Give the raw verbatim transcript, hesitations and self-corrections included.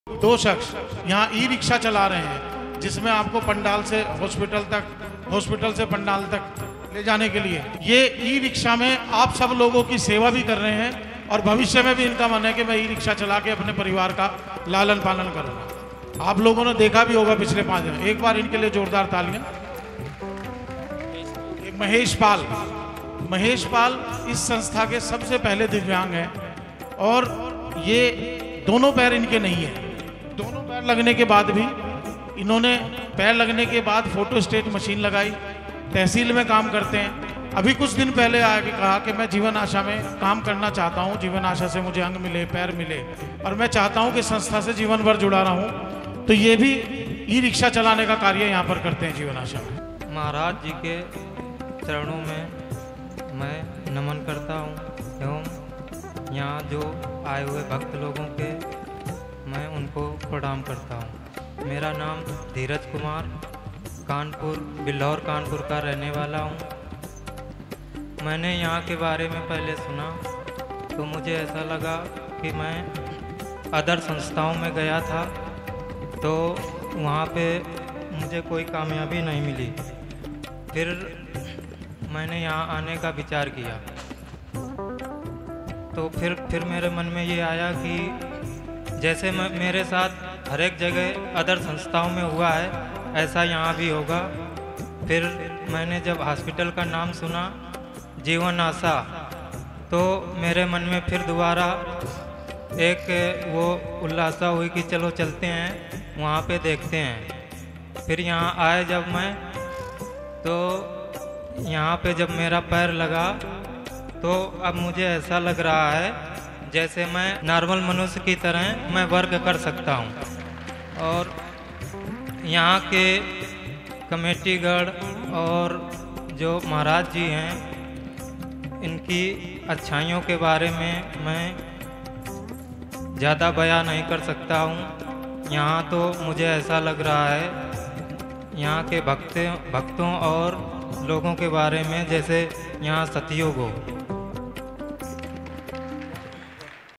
दो शख्स यहाँ ई रिक्शा चला रहे हैं जिसमें आपको पंडाल से हॉस्पिटल तक, हॉस्पिटल से पंडाल तक ले जाने के लिए। ये ई रिक्शा में आप सब लोगों की सेवा भी कर रहे हैं और भविष्य में भी इनका मन है कि मैं ई रिक्शा चला के अपने परिवार का लालन पालन करूँगा। आप लोगों ने देखा भी होगा पिछले पाँच दिन। एक बार इनके लिए जोरदार तालियां। महेश पाल, महेश पाल इस संस्था के सबसे पहले दिव्यांग हैं और ये दोनों पैर इनके नहीं है। दोनों पैर लगने के बाद भी इन्होंने पैर लगने के बाद फोटो स्टेट मशीन लगाई, तहसील में काम करते हैं। अभी कुछ दिन पहले आके कहा कि मैं जीवन आशा में काम करना चाहता हूं, जीवन आशा से मुझे अंग मिले, पैर मिले और मैं चाहता हूं कि संस्था से जीवन भर जुड़ा रहूं। तो ये भी ई रिक्शा चलाने का कार्य यहाँ पर करते हैं जीवन आशा में। महाराज जी के चरणों में मैं नमन करता हूँ एवं यहाँ जो आए हुए भक्त लोगों के मैं उनको प्रणाम करता हूँ। मेरा नाम धीरज कुमार, कानपुर बिल्हौर कानपुर का रहने वाला हूँ। मैंने यहाँ के बारे में पहले सुना तो मुझे ऐसा लगा कि मैं अदर संस्थाओं में गया था तो वहाँ पे मुझे कोई कामयाबी नहीं मिली। फिर मैंने यहाँ आने का विचार किया तो फिर फिर मेरे मन में ये आया कि जैसे मैं मेरे साथ हर एक जगह अदर संस्थाओं में हुआ है ऐसा यहाँ भी होगा। फिर मैंने जब हॉस्पिटल का नाम सुना जीवन आशा तो मेरे मन में फिर दोबारा एक वो उल्लासा हुई कि चलो चलते हैं वहाँ पे देखते हैं। फिर यहाँ आए जब मैं तो यहाँ पे जब मेरा पैर लगा तो अब मुझे ऐसा लग रहा है जैसे मैं नॉर्मल मनुष्य की तरह मैं वर्क कर सकता हूँ। और यहाँ के कमेटीगढ़ और जो महाराज जी हैं इनकी अच्छाइयों के बारे में मैं ज़्यादा बयान नहीं कर सकता हूँ। यहाँ तो मुझे ऐसा लग रहा है यहाँ के भक्त भक्तों और लोगों के बारे में जैसे यहाँ सतयुग हो।